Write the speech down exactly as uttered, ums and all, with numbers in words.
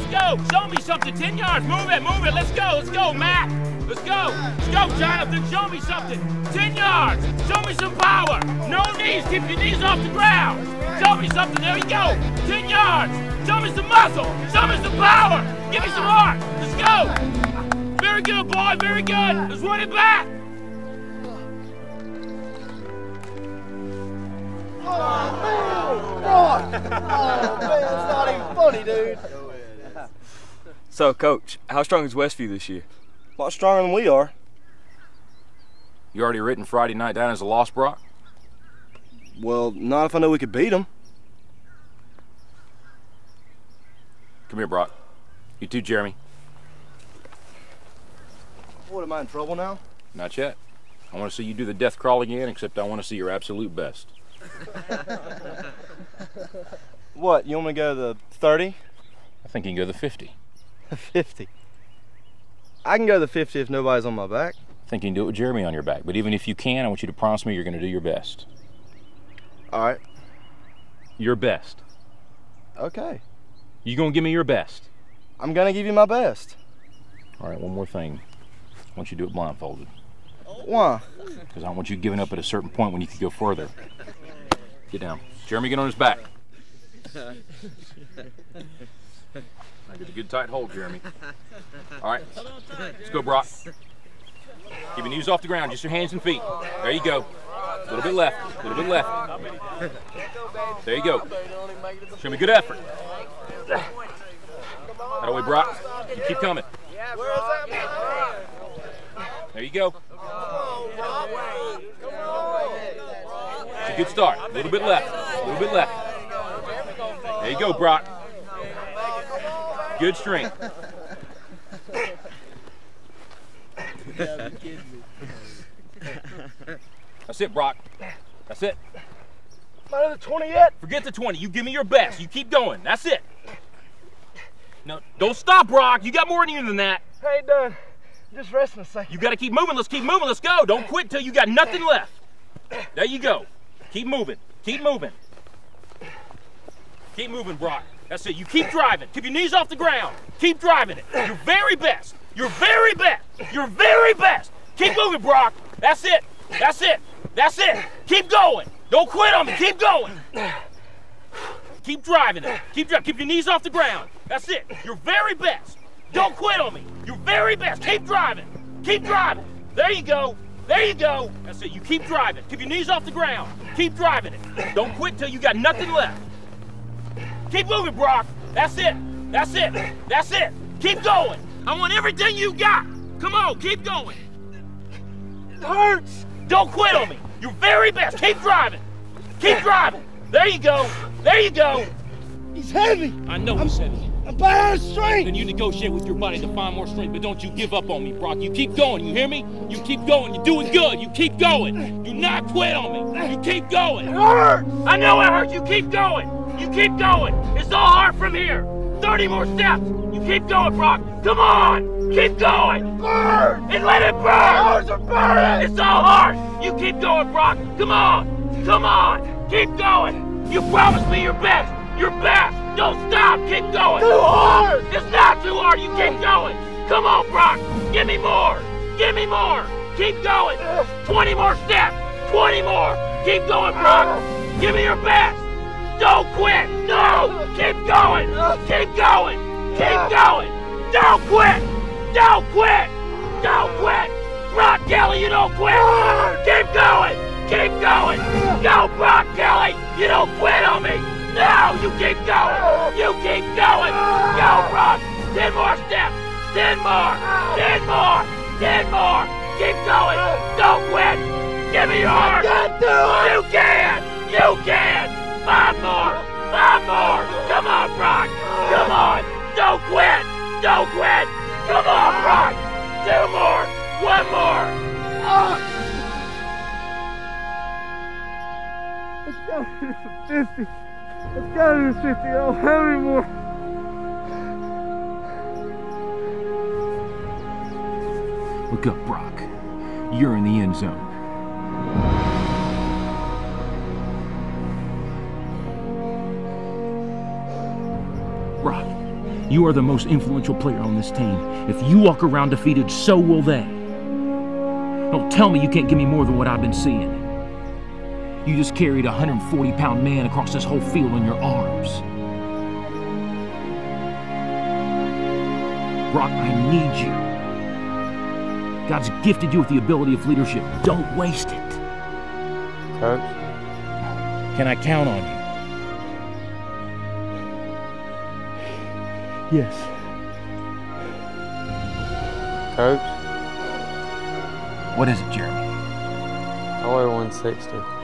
go. Show me something. ten yards. Move it, move it. Let's go, let's go, Matt. Let's go. Let's go, Jonathan. Show me something. ten yards. Show me some power. No knees. Keep your knees off the ground. Show me something. There you go. ten yards. Show me some muscle. Show me some power. Give me some heart. Let's go. Very good, boy. Very good. Let's run it back. Oh, man! Oh, man, that's not even funny, dude. So, Coach, how strong is Westview this year? A lot stronger than we are. You already written Friday night down as a loss, Brock? Well, not if I know we could beat them. Come here, Brock. You too, Jeremy. What, am I in trouble now? Not yet. I want to see you do the death crawl again, except I want to see your absolute best. What, you want me to go to the thirty? I think you can go the fifty. fifty. I can go the fifty if nobody's on my back. I think you can do it with Jeremy on your back. But even if you can, I want you to promise me you're going to do your best. All right. Your best. Okay. You going to give me your best? I'm going to give you my best. All right, one more thing. I want you to do it blindfolded. Why? Because I don't want you giving up at a certain point when you could go further. Get down. Jeremy, get on his back. Now get a good tight hold, Jeremy. All right, let's go, Brock. Keep your knees off the ground, just your hands and feet. There you go. A little bit left, a little bit left. There you go. Show me good effort. That way, Brock. You keep coming. There you go. It's a good start. A little bit left. A little bit left. There you go, Brock. Good strength. That's it, Brock. That's it. Not at the twenty yet? Forget the twenty. You give me your best. You keep going. That's it. No, don't stop, Brock. You got more in you than that. I ain't done. Just resting a second. You got to keep moving. Let's keep moving. Let's go. Don't quit till you got nothing left. There you go. Keep moving. Keep moving. Keep moving, Brock. That's it. You keep driving. Keep your knees off the ground. Keep driving it. Your very best. Your very best. Your very best. Keep moving, Brock. That's it. That's it. That's it. Keep going. Don't quit on me. Keep going. Keep driving it. Keep driving. Keep your knees off the ground. That's it. Your very best. Don't quit on me. Your very best. Keep driving. Keep driving. There you go. There you go. That's it. You keep driving. Keep your knees off the ground. Keep driving it. Don't quit till you got nothing left. Keep moving, Brock. That's it. That's it. That's it. Keep going. I want everything you got. Come on, keep going. It hurts. Don't quit on me. Your very best. Keep driving. Keep driving. There you go. There you go. He's heavy. I know he's heavy. I'm by out of strength. Then you negotiate with your body to find more strength, but don't you give up on me, Brock. You keep going, you hear me? You keep going, you're doing good. You keep going. Do not quit on me. You keep going. It hurts. I know it hurts. You keep going. You keep going. It's all hard from here. thirty more steps. You keep going, Brock. Come on. Keep going. Burn. And let it burn. Ours are burning. It's all hard. You keep going, Brock. Come on. Come on. Keep going. You promised me your best. Your best. Don't stop. Keep going. Too hard. It's not too hard. You keep going. Come on, Brock. Give me more. Give me more. Keep going. twenty more steps. twenty more. Keep going, Brock. Give me your best. Don't quit. No. Keep going. Keep going. Keep going. Don't quit. Don't quit. Don't quit. Brock Kelly, you don't quit. Keep going. Keep going. Go, Brock Kelly. You don't quit on me. No, you keep going. You keep going. Go, Brock. Ten more steps. Ten more. Ten more. Ten more. Keep going. Don't quit. Give me your heart. You can. You can. Five more. Five more. Come on, Brock. Come on. Don't quit. Don't quit. Come on, Brock. Two more. One more. Let's go to the fifty. Let's go to the fifty. I don't have any more. Look up, Brock. You're in the end zone. Brock, You are the most influential player on this team. If you walk around defeated, so will they. Don't tell me you can't give me more than what I've been seeing. You just carried a one hundred forty pound man across this whole field on your arms. Brock, I need you. God's gifted you with the ability of leadership. Don't waste it. Coach? Can I count on you? Yes. Coach? What is it, Jeremy? I weigh one sixty.